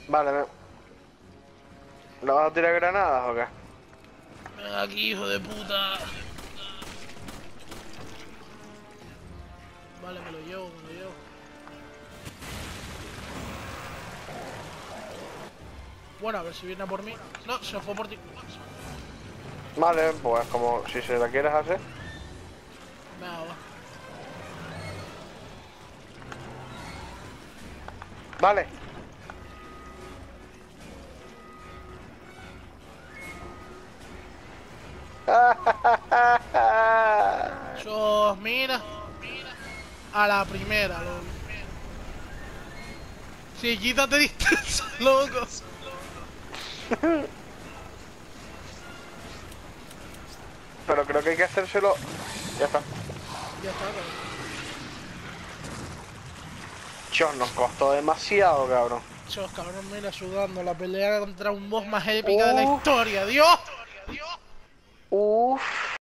Vale, ¿le vas a tirar granadas o qué? Ven aquí, hijo de puta. Vale, me lo llevo, me lo llevo. Bueno, a ver si viene a por mí. No, se fue por ti. Vale, pues como si se la quieres hacer. Venga, va. Vale. Sos, mira. A la primera, loco. Sí, quítate distancia, loco. Pero creo que hay que hacérselo. Ya está. Ya está, cabrón. Chos, nos costó demasiado, cabrón. Sos, cabrón, mira, sudando la pelea contra un boss más épica de la Uf, historia. ¡Dios! uf.